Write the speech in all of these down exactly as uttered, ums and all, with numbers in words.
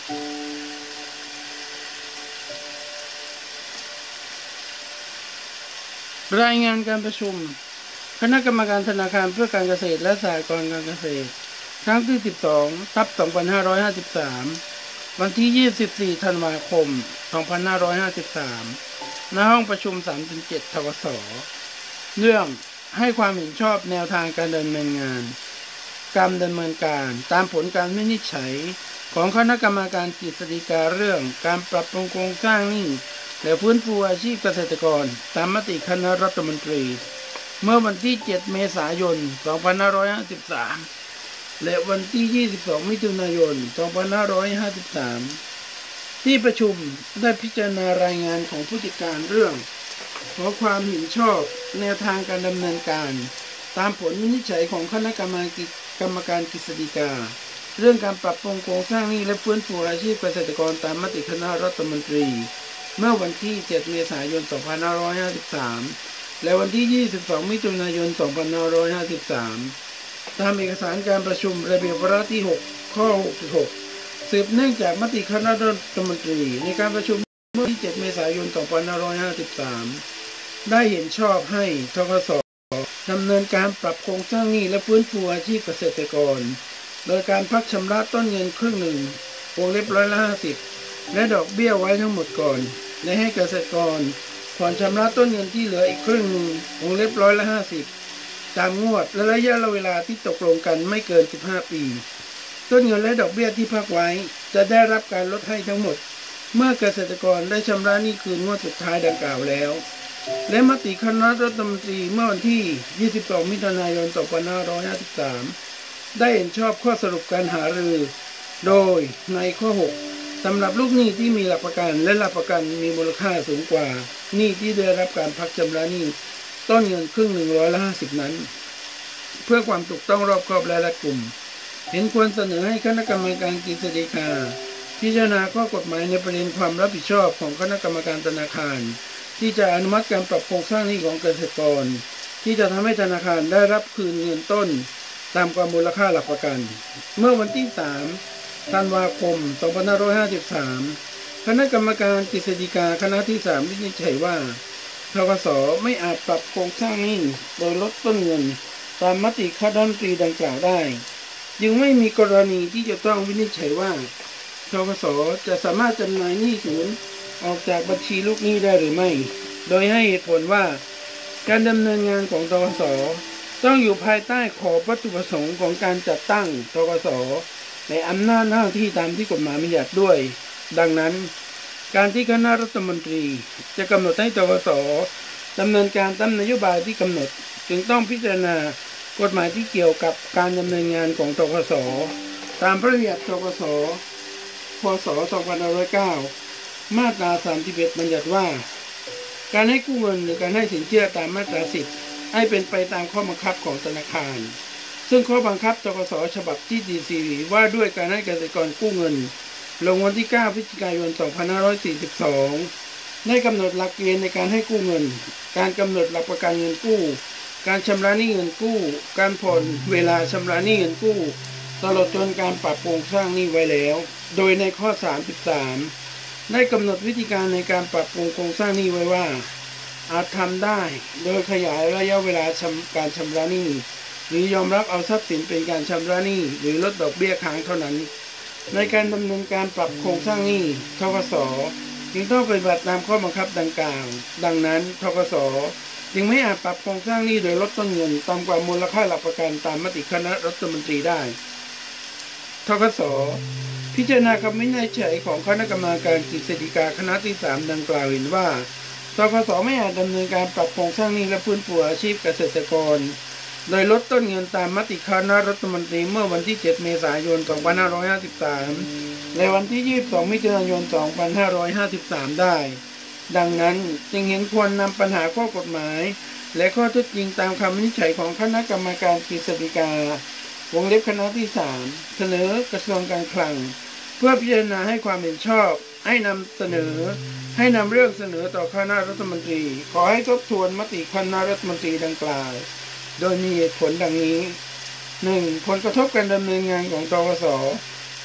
รายงานการประชุมคณะกรรมการธนาคารเพื่อการเกษตรและสหกรณ์การเกษตรครั้งที่สิบสองทับสองพันห้าร้อยห้าสิบสามวันที่ยี่สิบสี่ธันวาคมสองพันห้าร้อยห้าสิบสามณห้องประชุมสามสิบเจ็ดทกสเรื่องให้ความเห็นชอบแนวทางการดำเนินงานการดำเนินการตามผลการวินิจฉัยของคณะกรรมการกฤษฎีกาเรื่องการปรับปรุงโครงสร้างหนี้และฟื้นฟูอาชีพเกษตรกรตามมติคณะรัฐมนตรีเมื่อวันที่เจ็ดเมษายนสองพันห้าร้อยห้าสิบสามและวันที่ยี่สิบสองมิถุนายนสองพันห้าร้อยห้าสิบสามที่ประชุมได้พิจารณารายงานของผู้จัดการเรื่องขอความเห็นชอบแนวทางการดำเนินการตามผลวินิจฉัยของคณะกรรมการกรรมการกฤษฎีกาเรื่องการปรับปรุงโครงสร้างหนี้และฟื้นฟูอาชีพเกษตรกรตามมติคณะรัฐมนตรีเมื่อวันที่เจ็ดเมษายนสองพันห้าร้อยห้าสิบสามและวันที่ยี่สิบสองมิถุนายนสองพันห้าร้อยห้าสิบสามตามเอกสารการประชุมระเบียบวาระที่หกข้อหกสิบหกสืบเนื่องจากมติคณะรัฐมนตรีในการประชุมเมื่อวันที่เจ็ดเมษายนสองพันห้าร้อยห้าสิบสามได้เห็นชอบให้ธกส.ดำเนินการปรับโครงสร้างหนี้และฟื้นฟูอาชีพเกษตรกรโดยการพักชำระต้นเงินครึ่งหนึ่งวงเล็บร้อยละห้าสิบและดอกเบี้ยไว้ทั้งหมดก่อนและให้เกษตรกรผ่อนชำระต้นเงินที่เหลืออีกครึ่งหนึ่งวงเล็บร้อยละห้าสิบตามงวดและระยะเวลาที่ตกลงกันไม่เกินสิบห้าปีต้นเงินและดอกเบี้ยที่พักไว้จะได้รับการลดให้ทั้งหมดเมื่อเกษตรกรได้ชำระหนี้คืนงวดสุดท้ายดังกล่าวแล้วและมติคณะรัฐมนตรีเมื่อวันที่ยี่สิบสองมิถุนายนสองพันห้าร้อยห้าสิบสามได้เห็นชอบข้อสรุปการหารือโดยในข้อหกสำหรับลูกหนี้ที่มีหลักประกันและหลักประกันมีมูลค่าสูงกว่าหนี้ที่ได้รับการพักชำระหนี้ต้นเงินครึ่งหนึ่งร้อยละห้าสิบนั้นเพื่อความถูกต้องรอบคอบและรัดกุมเห็นควรเสนอให้คณะกรรมการกฤษฎีกาพิจารณาข้อกฎหมายในประเด็นความรับผิดชอบของคณะกรรมการธนาคารที่จะอนุมัติการปรับโครงสร้างหนี้ของเกษตรกรที่จะทำให้ธนาคารได้รับคืนเงินต้นตามความมูลค่าหลักประกันเมื่อวันที่สามธันวาคมสองพันห้าร้อยห้าสิบสามคณะกรรมการกฤษฎีกาคณะที่สามวินิจฉัยว่าธกส.ไม่อาจปรับโครงสร้างหนี้โดยลดต้นเงินตามมติคณะรัฐมนตรีดังกล่าวได้จึงไม่มีกรณีที่จะต้องวินิจฉัยว่าธกส.จะสามารถจำหน่ายหนี้สินออกจากบัญชีลูกหนี้ได้หรือไม่โดยให้เหตุผลว่าการดำเนินงานของธกส.ต้องอยู่ภายใต้ขอบวัตถุประสงค์ของการจัดตั้งธกส.ในอำนาจหน้าที่ตามที่กฎหมายบัญญัติด้วยดังนั้นการที่คณะรัฐมนตรีจะกำหนดให้ธกส.ดำเนินการตามนโยบายที่กำหนดจึงต้องพิจารณากฎหมายที่เกี่ยวกับการดำเนินงานของธกส.ตามพระราชบัญญัติธกส.พ.ศ. สองพันห้าร้อยเก้ามาตราสามสิบเอ็ดบัญญัติว่าการให้กู้เงินหรือการให้สินเชื่อตามมาตราสิบให้เป็นไปตามข้อบังคับของธนาคารซึ่งข้อบังคับธกส.ฉบับที่ดีซีว่าด้วยการให้เกษตรกรกู้เงินลงวันที่เก้าพฤศจิกายนสองพันห้าร้อยสี่สิบสองได้กำหนดหลักเกณฑ์ในการให้กู้เงินการกำหนดหลักประกันเงินกู้การชำระหนี้เงินกู้การผ่อนเวลาชำระหนี้เงินกู้ตลอดจนการปรับโครงสร้างหนี้ไว้แล้วโดยในข้อสามสิบสามได้กำหนดวิธีการในการปรับปรุงโครงสร้างหนี้ไว้ว่าอาจทำได้โดยขยายระยะเวลาการชำระหนี้หรือยอมรับเอาทรัพย์สินเป็นการชำระหนี้หรือลดดอกเบี้ยค้างเท่านั้นในการดำเนินการปรับโครงสร้างหนี้ธกส.จึงต้องปฏิบัติตามข้อบังคับดังกล่าวดังนั้นธกส.จึงไม่อาจปรับโครงสร้างหนี้โดยลดต้นเงินต่ำกว่ามูลค่าหลักประกันตามมติคณะรัฐมนตรีได้ธกส.พิจารณาคำวินิจฉัยของคณะกรรมการกฤษฎีกาคณะที่สามดังกล่าวเห็นว่าธกส.ไม่อาจดำเนินการปรับโครงสร้างหนี้และฟื้นฟูอาชีพเกษตรกรโดยลดต้นเงินตามมติคณะรัฐมนตรีเมื่อวันที่เจ็ดเมษายนสองพันห้าร้อยห้าสิบสามและวันที่ยี่สิบสองมิถุนายนสองพันห้าร้อยห้าสิบสามได้ดังนั้นจึงเห็นควรนำปัญหาข้อกฎหมายและข้อเท็จจริงตามคำวินิจฉัยของคณะกรรมการกฤษฎีกาวงเล็บคณะที่สามเสนอกระทรวงการคลังเพื่อพิจารณาให้ความเห็นชอบให้นำเสนอให้นำเรื่องเสนอต่อคณะรัฐมนตรีขอให้ทบทวนมติคณะรัฐมนตรีดังกล่าวโดยมีเหตุผลดังนี้ หนึ่ง ผลกระทบการดำเนินงานของธกส.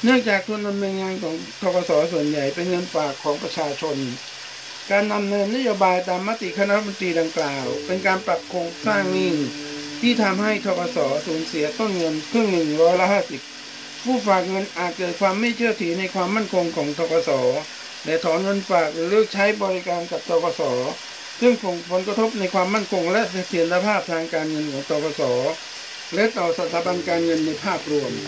เนื่องจากทุนดำเนินงานของธกส.ส่วนใหญ่เป็นเงินฝากของประชาชนการนำเนินนโยบายตามมติคณะรัฐมนตรีดังกล่าวเป็นการปรับโครงสร้างหนี้ที่ทำให้ธกส.สูญเสียต้นเงินครึ่งหนึ่งร้อยละห้าสิบผู้ฝากเงินอาจเกิดความไม่เชื่อถือในความมั่นคงของธกส.และถอนเงินฝากหรือเลิกใช้บริการกับธกส.ซึ่งส่งผลกระทบในความมั่นคงและเสถียรภาพทางการเงินของธกส.และต่อสถาบันการเงินในภาพรวม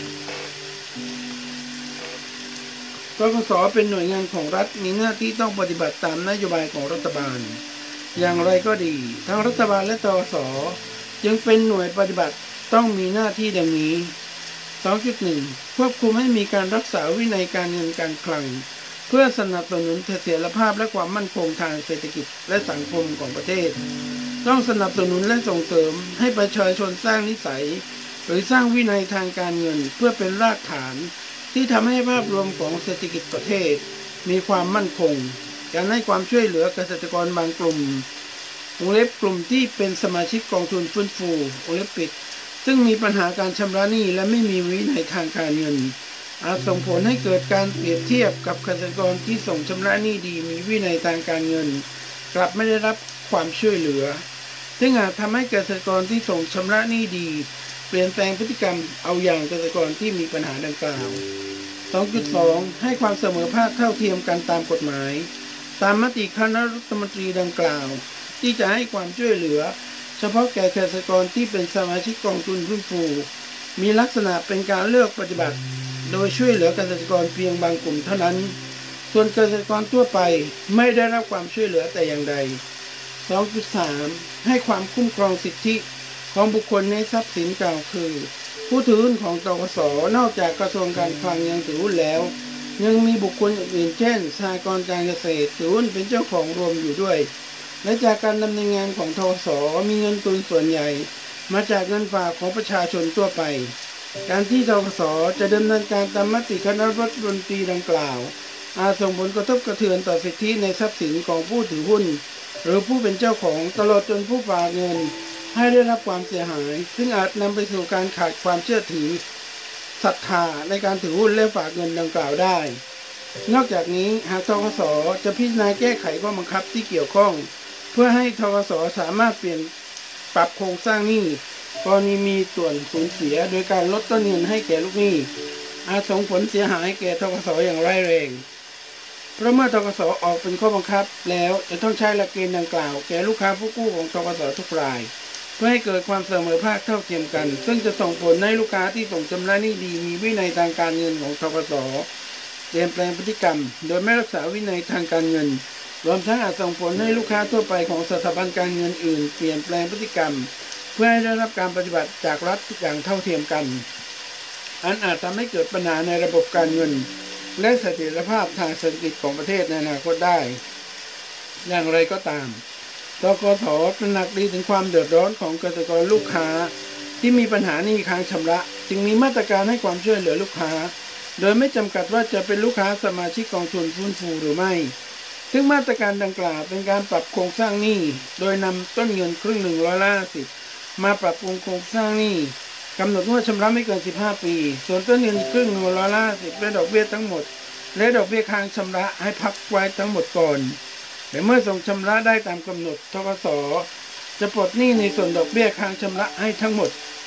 ธกส.เป็นหน่วยงานของรัฐมีหน้าที่ต้องปฏิบัติตามนโยบายของรัฐบาลอย่างไรก็ดีทั้งรัฐบาลและธกส.จึงเป็นหน่วยปฏิบัติต้องมีหน้าที่ดังนี้ สองจุดหนึ่ง ควบคุมให้มีการรักษาวินัยการเงินการคลังเพื่อสนับสนุนเสถียรภาพและความมั่นคงทางเศรษฐกิจและสังคมของประเทศต้องสนับสนุนและส่งเสริมให้ประชาชนสร้างนิสัยหรือสร้างวินัยทางการเงินเพื่อเป็นรากฐานที่ทำให้ภาพรวมของเศรษฐกิจประเทศมีความมั่นคงการให้ความช่วยเหลือเกษตรกรบางกลุ่มวงเล็บกลุ่มที่เป็นสมาชิกกองทุนฟื้นฟูวงเล็บปิดซึ่งมีปัญหาการชำระหนี้และไม่มีวินัยทางการเงินอาจส่งผลให้เกิดการเปรียบเทียบกับเกษตรกรที่ส่งชำระหนี้ดีมีวินัยทางการเงินกลับไม่ได้รับความช่วยเหลือซึ่งอาจทำให้เกษตรกรที่ส่งชำระหนี้ดีเปลี่ยนแปลงพฤติกรรมเอาอย่างเกษตรกรที่มีปัญหาดังกล่าว สองจุดสอง ให้ความเสมอภาคเท่าเทียมกันตามกฎหมายตามมติคณะรัฐมนตรีดังกล่าวที่จะให้ความช่วยเหลือเฉพาะแก่เกษตรกรที่เป็นสมาชิกกองทุนฟื้นฟูมีลักษณะเป็นการเลือกปฏิบัติโดยช่วยเหลือเกษตรกรเพียงบางกลุ่มเท่านั้นส่วนเกษตรกรทั่วไปไม่ได้รับความช่วยเหลือแต่อย่างใด สองจุดสาม ให้ความคุ้มครองสิทธิของบุคคลในทรัพย์สินกล่าวคือผู้ถือหุ้นของธกส.นอกจากกระทรวงการคลังยังถือหุ้นแล้วยังมีบุคคลอื่นเช่นสหกรณ์การเกษตรถือหุ้นเป็นเจ้าของรวมอยู่ด้วยและจากการดำเนินงานของธกส.มีเงินทุนส่วนใหญ่มาจากเงินฝากของประชาชนทั่วไปการที่ธกส.จะดำเนินการตามมติคณะรัฐมนตรีดังกล่าวอาจส่งผลกระทบกระเทือนต่อสิทธิในทรัพย์สินของผู้ถือหุ้นหรือผู้เป็นเจ้าของตลอดจนผู้ฝากเงินให้ได้รับความเสียหายซึ่งอาจนำไปสู่การขาดความเชื่อถือศรัทธาในการถือหุ้นและฝากเงินดังกล่าวได้นอกจากนี้หากธกส.จะพิจารณาแก้ไขข้อบังคับที่เกี่ยวข้องเพื่อให้ธกส.สามารถเปลี่ยนปรับโครงสร้างหนี้กรณีมีส่วนสูญเสียโดยการลดต้นเงินให้แก่ลูกหนี้อาจส่งผลเสียหายแก่ธกส.อย่างร้ายแรงเพราะเมื่อธกส.ออกเป็นข้อบังคับแล้วจะต้องใช้หลักเกณฑ์ดังกล่าวแก่ลูกค้าผู้กู้ของธกส.ทุกรายเพื่อให้เกิดความเสมอภาคเท่าเทียมกันซึ่งจะส่งผลให้ลูกค้าที่ส่งชำระหนี้ดีมีวินัยทางการเงินของธกส.เปลี่ยนแปลงพฤติกรรมโดยไม่รักษาวินัยทางการเงินรวมทั้งอาจส่งผลให้ลูกค้าทั่วไปของสถาบันการเงินอื่นเปลี่ยนแปลงพฤติกรรมเพื่อให้ได้รับการปฏิบัติจากรัฐอย่างเท่าเทียมกันอันอาจทำให้เกิดปัญหาในระบบการเงินและเสถียรภาพทางเศรษฐกิจของประเทศในอนาคตได้อย่างไรก็ตามธกส.ตระหนักดีถึงความเดือดร้อนของเกษตรกรลูกค้าที่มีปัญหาหนี้ค้างชำระจึงมีมาตรการให้ความช่วยเหลือลูกค้าโดยไม่จำกัดว่าจะเป็นลูกค้าสมาชิกกองทุนฟื้นฟูหรือไม่ซึ่งมาตรการดังกล่าวเป็นการปรับโครงสร้างหนี้โดยนำต้นเงินครึ่งหนึ่งร้อยละห้าสิบมาปรับปรุงโครงสร้างหนี้กำหนดงวดชำระไม่เกินสิบห้าปีส่วนต้นเงินครึ่งหนึ่งร้อยละห้าสิบและดอกเบี้ยทั้งหมดและดอกเบี้ยค้างชำระให้พักไว้ทั้งหมดก่อนแต่เมื่อส่งชำระได้ตามกำหนดธกส.จะปลดหนี้ในส่วนดอกเบี้ยค้างชำระให้ทั้งหมด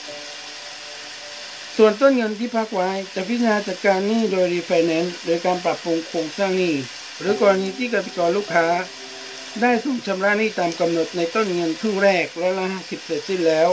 ส่วนต้นเงินที่พักไว้จะพิจารณาจัดการหนี้โดยรีไฟแนนซ์โดยการปรับปรุงโครงสร้างหนี้หรือกรณีที่เกษตรกรลูกค้าได้ส่งชำระหนี้ตามกำหนดในต้นเงินครึ่งแรกร้อยละห้าสิบเสร็จสิ้นแล้ว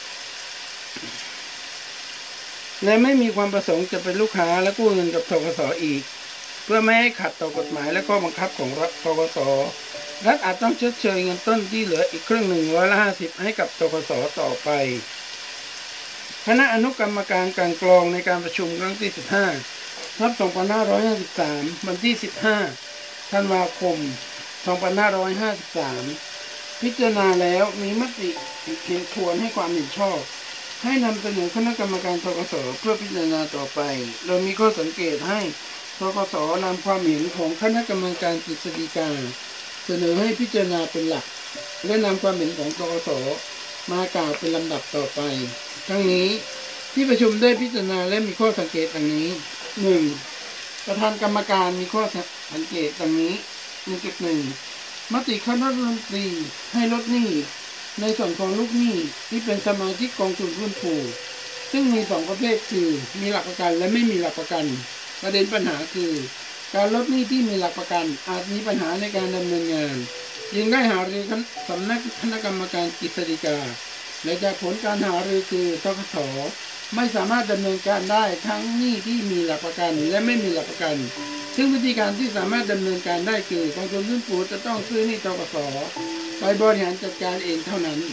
และไม่มีความประสงค์จะเป็นลูกค้าและกู้เงินกับธกส.อีกเพื่อไม่ให้ขัดต่อกฎหมายและข้อบังคับของรัฐธกส.รัฐอาจต้องชดเชยเงินต้นที่เหลืออีกครึ่งหนึ่งร้อยละห้าสิบให้กับธกส.ต่อไปคณะอนุกรรมการกลั่นกรองในการประชุมครั้งที่สิบห้าทับสองพันห้าร้อยห้าสิบสามวันที่สิบห้าธันวาคมสองพันห้าร้อยห้าสิบสามพิจารณาแล้วมีมติเพียงทวนให้ความเห็นชอบให้นำเสนอคณะกรรมการธกส.เพื่อพิจารณาต่อไปโดยมีข้อสังเกตให้ธกส.นำความเห็นของคณะกรรมการกฤษฎีกาเสนอให้พิจารณาเป็นหลักและนำความเห็นของธกส.มากล่าวเป็นลำดับต่อไปทั้งนี้ที่ประชุมได้พิจารณาและมีข้อสังเกตดังนี้หนึ่งประธานกรรมการมีข้อสังเกตดังนี้ หนึ่งจุดหนึ่ง มติคณะรัฐมนตรีให้ลดหนี้ในส่วนของลูกหนี้ที่เป็นสมาชิกกองทุนฟื้นฟูซึ่งมีสองประเภทคือมีหลักประกันและไม่มีหลักประกันประเด็นปัญหาคือการลดหนี้ที่มีหลักประกันอาจมีปัญหาในการดำเนินงานจึงได้หารือสำนักคณะกรรมการกฤษฎีกาและจากผลการหารือคือธกส.ไม่สามารถดำเนินการได้ทั้งหนี้ที่มีหลักประกันและไม่มีหลักประกันซึ่งวิธีการที่สามารถดำเนินการได้คือกองทุนฟื้นฟูจะต้องซื้อหนี้ธกส.ไปบริหารจัดการเองเท่านั้น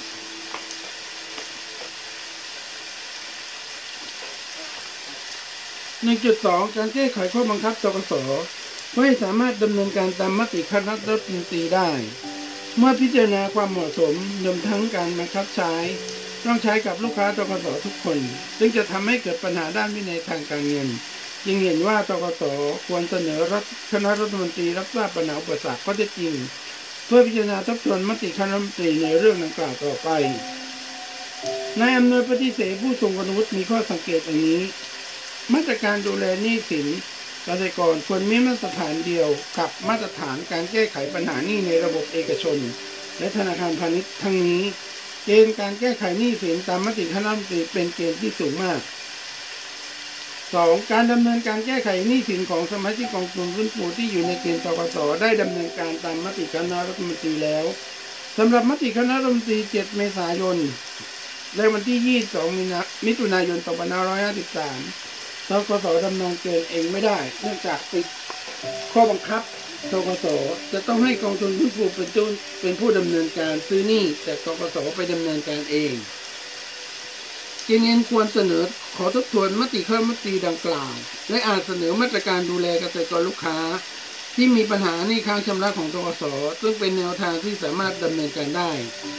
หนึ่งจุดสอง การแก้ไขข้อบังคับธกส.เพื่อให้สามารถดำเนินการตามมติคณะรัฐมนตรีได้เมื่อพิจารณาความเหมาะสมรวมทั้งการบังคับใช้ต้องใช้กับลูกค้าธกส.ทุกคนซึ่งจะทำให้เกิดปัญหาด้านวินัยทางการเงินจึงเห็นว่าธกส.ควรเสนอรัฐคณะรัฐมนตรีรับทราบปัญหาอุปสรรคข้อเท็จจริงเพื่อพิจารณาทบทวนมติคณะรัฐมนตรีในเรื่องดังกล่าวต่อไปนายอำนวยปฏิเสธผู้ทรงคุณวุฒิมีข้อสังเกตอย่างนี้มาตรการดูแลหนี้สินเกษตรกรควรมีมาตรฐานเดียวกับมาตรฐานการแก้ไขปัญหาหนี้ในระบบเอกชนและธนาคารพาณิชย์ทั้งนี้เกณฑ์การแก้ไขหนี้สินตามมติคณะรัฐมนตรีเป็นเกณฑ์ที่สูงมาก สอง การดำเนินการแก้ไขหนี้สินของสมาชิกกองทุนฟื้นฟูที่อยู่ในเกณฑ์ธกส.ได้ดำเนินการตามมติคณะรัฐมนตรีแล้วสำหรับมติคณะรัฐมนตรีเจ็ดเมษายนและวันที่ยี่สิบสองมิถุนายนสองพันห้าร้อยห้าสิบสามธกส.ดำเนินเกินเองไม่ได้เนื่องจากติดข้อบังคับธกส.จะต้องให้กองทุนฟื้นฟูเป็นผู้เป็นผู้ดำเนินการซื้อหนี้แต่ธกส.ไปดำเนินการเองจึงเห็นควรเสนอขอทบทวนมติคณะรัฐมนตรีดังกล่าวและอาจเสนอมาตรการดูแลเกษตรกรลูกค้าที่มีปัญหาหนี้ค้างชำระของธกส.ซึ่งเป็นแนวทางที่สามารถดำเนินการได้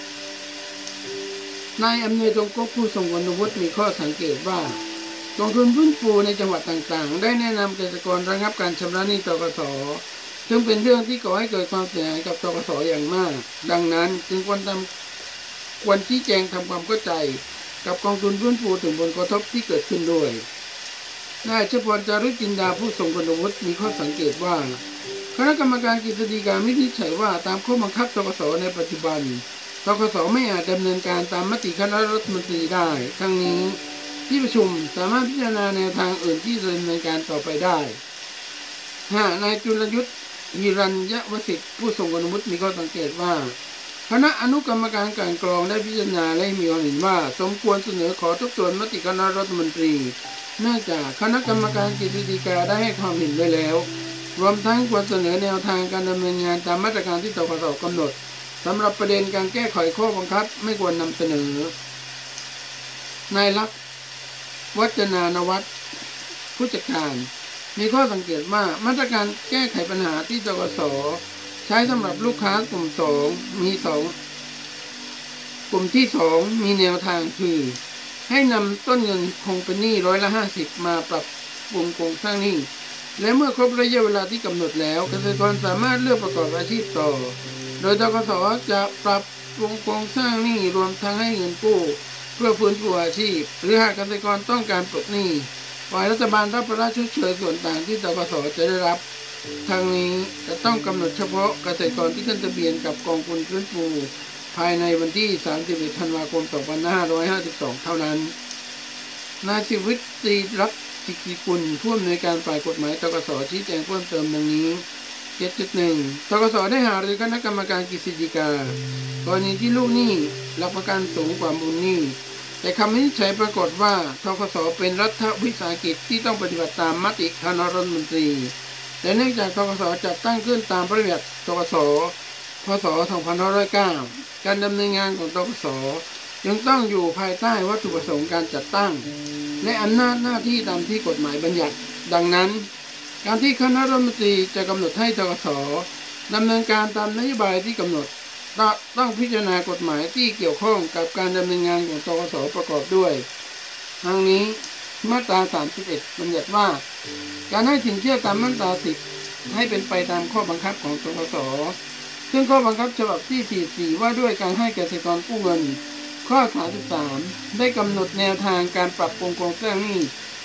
นายอำนวยจงกบผู้ทรงคุณวุฒิมีข้อสังเกตว่ากองทุนฟื้นฟูในจังหวัดต่างๆได้แนะนำเกษตรกรระงับการชำระหนี้ธกส.ซึ่งเป็นเรื่องที่ก่อให้เกิดความเสียหายกับธกส.อย่างมากดังนั้นจึงควรทำควรชี้แจงทำความเข้าใจกับกองทุนฟื้นฟูถึงผลกระทบที่เกิดขึ้นด้วยนายเฉพาะจารุจินดาผู้ทรงคุณวุฒิมีข้อสังเกตว่าคณะกรรมการกฤษฎีกาวินิจฉัยว่าตามข้อบังคับธกส.ในปัจจุบันธกส.ไม่อาจดำเนินการตามมติคณะรัฐมนตรีได้ทั้งนี้ที่ประชุมสามารถพิจารณาแนวทางอื่นที่จะดำเนินการต่อไปได้ห้านายจุลยุทธหิรัญยวสิทธิ์ผู้ทรงคุณวุฒิมีข้อสังเกตว่าคณะอนุกรรมการกลั่นกรองได้พิจารณาและมีความเห็นว่าสมควรเสนอขอทบทวนมติคณะรัฐมนตรีเนื่องจากคณะกรรมการกฤษฎีกาได้ให้ความเห็นไว้แล้วรวมทั้งควรเสนอแนวทางการดำเนินงานตามมาตรการที่ธกส.กำหนดสำหรับประเด็นการแก้ไขข้อบังคับไม่ควรนำเสนอนายลักษณ์วัจนานวัฒน์ผู้จัดการมีข้อสังเกตว่ามาตรการแก้ไขปัญหาที่ธกส.ใช้สำหรับลูกค้ากลุ่มสองมีสองกลุ่มที่สองมีแนวทางคือให้นำต้นเงินคงเป็นหนี้ร้อยละห้าสิบมาปรับปรุงโครงสร้างหนี้และเมื่อครบระยะเวลาที่กำหนดแล้วเกษตรกรสามารถเลือกประกอบอาชีพต่อโดยธกส.จะปรับปรุงโครงสร้างหนี้รวมทั้งให้เงินกู้เพื่อฟื้นฟูอาชีพหรือหากเกษตรกรต้องการปลดหนี้ฝ่ายรัฐบาลรับภาระชดเชยส่วนต่างที่ธกส.จะได้รับทางนี้จะต้องกำหนดเฉพาะเกษตรกรที่ขึ้นทะเบียนกับกองทุนฟื้นฟูภายในวันที่สามสิบเอ็ดธันวาคมสองพันห้าร้อยห้าสิบสองเท่านั้นนายศิวิตตรีรัตน์จิกิกุลผู้อำนวยการฝ่ายกฎหมายธกส.ชี้แจงเพิ่มเติมดังนี้ เจ็ดจุดหนึ่ง ธกส.ได้หารือคณะกรรมการกฤษฎีกากรณีที่ลูกหนี้หลักประกันสูงกว่ามูลหนี้แต่คำวินิจฉัยปรากฏว่าธกส.เป็นรัฐวิสาหกิจที่ต้องปฏิบัติตามมติคณะรัฐมนตรีแต่เนื่องจากธกส.จัดตั้งขึ้นตามพระราชบัญญัติธกส.พ.ศ. สองพันห้าร้อยเก้าการดำเนินงานของธกส.ยังต้องอยู่ภายใต้วัตถุประสงค์การจัดตั้งและอำนาจหน้าที่ตามที่กฎหมายบัญญัติดังนั้นการที่คณะรัฐมนตรีจะกำหนดให้ธกส.ดำเนินการตามนโยบายที่กำหนดต้องพิจารณากฎหมายที่เกี่ยวข้องกับการดำเนินงานของธกส.ประกอบด้วยทั้งนี้มาตราสามสิบเอ็ดบัญญัติว่าการให้สินเชื่อตามมาตราสิบให้เป็นไปตามข้อบังคับของธกส.ซึ่งข้อบังคับฉบับที่สี่สิบสี่ว่าด้วยการให้เกษตรกรกู้เงินข้อสามสิบสามได้กำหนดแนวทางการปรับปรุงโครงสร้างหนี้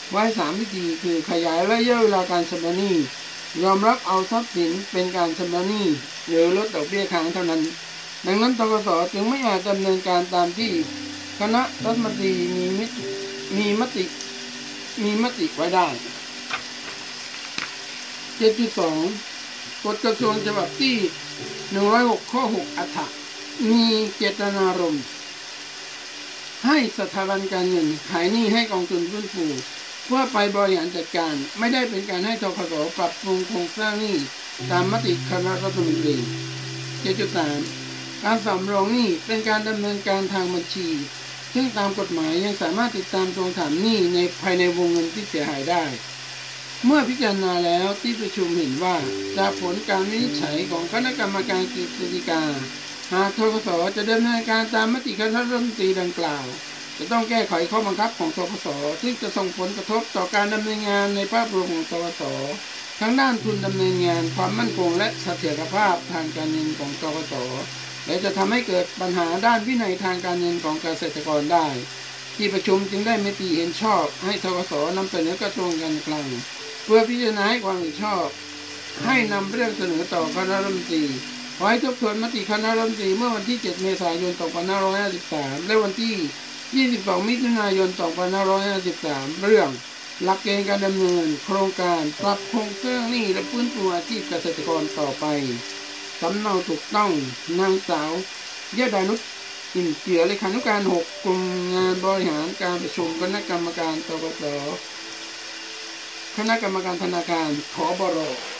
ไว้สามวิธีคือขยายระยะเวลาการชำระหนี้ยอมรับเอาทรัพย์สินเป็นการชำระหนี้หรือลดดอกเบี้ยค้างเท่านั้นดังนั้นธกส.จึงไม่อาจดำเนินการตามที่คณะรัฐมนตรีมีมิมีมติมีมติไว้ได้ เจ็ดจุดสอง กฎกระทรวงฉบับที่หนึ่งร้อยหกข้อหกอรรถะมีเจตนารมณ์ให้สถาบันการเงินขายหนี้ให้กองทุนฟื้นฟูเพื่อไปบริหารจัดการไม่ได้เป็นการให้ธกส.ปรับปรุงโครงสร้างหนี้ตามมติคณะรัฐมนตรี เจ็ดจุดสาม การสำรองหนี้เป็นการดำเนินการทางบัญชีซึ่งตามกฎหมายยังสามารถติดตามทวงถามหนี้ในภายในวงเงินที่เสียหายได้เมื่อพิจารณาแล้วที่ประชุมเห็นว่าจากผลการวินิจฉัยของคณะกรรมการกฤษฎีกาหากธกส.จะดำเนินการตามมติคณะรัฐมนตรีดังกล่าวจะต้องแก้ไขข้อบังคับของธกส.ซึ่งจะส่งผลกระทบต่อการดำเนินงานในภาพรวมของธกส.ทั้งด้านทุนดำเนินงานความมั่นคงและเสถียรภาพทางการเงินของธกส.และจะทำให้เกิดปัญหาด้านวินัยทางการเงินของเกษตรกรได้ที่ประชุมจึงได้มติเห็นชอบให้ธกส.นำเสนอกระทรวงการคลังเพื่อพิจารณาให้ความเห็นชอบให้นำเรื่องเสนอต่อคณะรัฐมนตรีขอให้ทบทวนมติคณะรัฐมนตรีเมื่อวันที่เจ็ดเมษายนสองพันห้าร้อยห้าสิบสามและวันที่ยี่สิบสองมิถุนายนสองพันห้าร้อยห้าสิบสามเรื่องหลักเกณฑ์การดำเนินโครงการปรับโครงสร้างหนี้และฟื้นฟูอาชีพเกษตรกรต่อไปสำเนาถูกต้องนางสาวยดานุชอินเกียรเลขานุการหกกลุ่มงานบริหารการประชุมคณะกรรมการธกส.คณะกรรมการธนาคารผบ.ร